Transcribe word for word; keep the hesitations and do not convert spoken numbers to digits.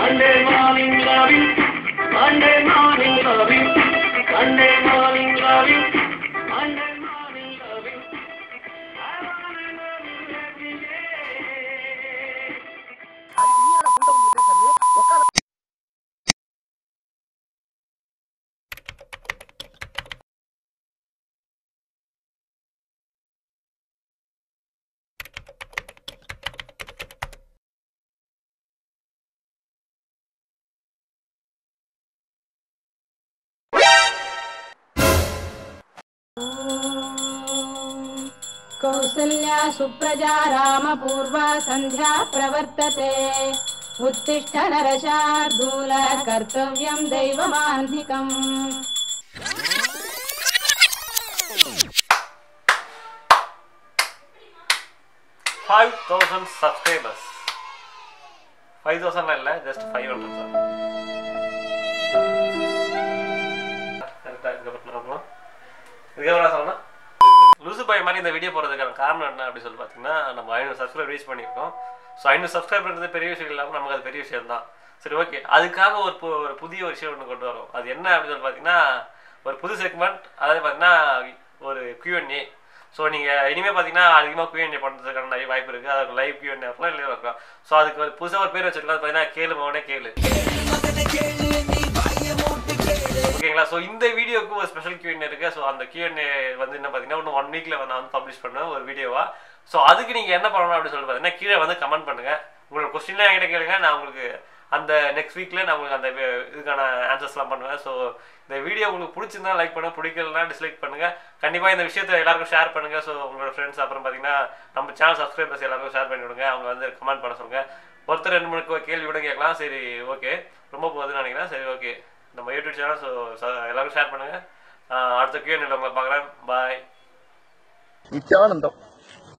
Sunday morning loving, Sunday morning loving, Sunday morning loving, Sunday morning loving. I wanna love you every day. Kausalya Supraja रामपूर्वा संध्या प्रवर्तते उत्तिष्ठ नरशार्दूल कर्तव्यं दैवमान्धिकम् five thousand subscribers. five thousand இல்ல just five hundred தான். கரெக்ட்டா இங்க பண்ணலாம். இதுக்கு என்ன சொல்லணும்? லூசு பாய் மாதிரி இந்த வீடியோ போறதுக்கான காரணம் என்ன அப்படி சொல்லி பார்த்தீங்கன்னா நம்ம ஐநூறு சப்ஸ்கிரைபர் ரீச் பண்ணியிருக்கோம். ஸோ ஐநூறு சப்ஸ்கிரைபர்ன்றது பெரிய விஷயம் இல்லாமல் நமக்கு அது பெரிய விஷயம் தான். சரி ஓகே, அதுக்காக ஒரு ஒரு புதிய ஒரு விஷயம் ஒன்று கொண்டு வரோம். அது என்ன அப்படின்னு சொல்லி பார்த்தீங்கன்னா ஒரு புது செக்மெண்ட், அதாவது பார்த்தீங்கன்னா ஒரு கியூஎன்ஏ. ஸோ நீங்கள் இனிமேல் பார்த்தீங்கன்னா அதிகமாக கியூஎன்ஏ பண்ணுறதுக்கான நிறைய வாய்ப்பு இருக்குது. அதுக்கு லைவ் கியூஎன்ஏ இருக்கலாம், இல்லை இருக்கலாம். ஸோ அதுக்கு ஒரு புதுசாக ஒரு பேர் வச்சிருக்கோம். அது பார்த்தீங்கன்னா கேளு மகனே கேளு, ஓகேங்களா? ஸோ இந்த வீடியோக்கு ஒரு ஸ்பெஷல் கியூஎன்ஏ இருக்குது. ஸோ அந்த கியூஎன்ஏ வந்து என்ன பார்த்தீங்கன்னா இன்னும் ஒன் வீக்கில் நான் வந்து பப்ளிஷ் பண்ணுவேன் ஒரு வீடியோவா. ஸோ அதுக்கு நீங்கள் என்ன பண்ணணும் அப்படின்னு சொல்லி பார்த்தீங்கன்னா கீழே வந்து கமெண்ட் பண்ணுங்கள். உங்களோட கொஸ்டின்லாம் என்கிட்ட கேளுங்க, நான் உங்களுக்கு அந்த நெக்ஸ்ட் வீக்கில் நான் உங்களுக்கு அந்த இதுக்கான ஆன்சர்ஸ்லாம் பண்ணுவேன். ஸோ இந்த வீடியோ உங்களுக்கு பிடிச்சிருந்தா லைக் பண்ணுங்கள், பிடிக்கலன்னா டிஸ்லைக் பண்ணுங்கள். கண்டிப்பாக இந்த விஷயத்தை எல்லாருக்கும் ஷேர் பண்ணுங்கள். ஸோ உங்களோட ஃப்ரெண்ட்ஸ் அப்புறம் பார்த்தீங்கன்னா நம்ம சேனல் சப்ஸ்கிரைபர்ஸ் எல்லாருக்கும் ஷேர் பண்ணி விடுங்க. அவங்க வந்து கமெண்ட் பண்ண சொல்லுங்கள். ஒருத்தர் ரெண்டு மூணு கேள்வி விட கேட்கலாம். சரி ஓகே, ரொம்ப போகுதுன்னு நினைக்கிறேன். சரி ஓகே, நம்ம யூடியூப் சேனல் ஸோ எல்லாருக்கும் ஷேர் பண்ணுங்கள். அடுத்த கியூஎன்ஏல உங்களை பார்க்குறேன். பாய். நித்யானந்தம்.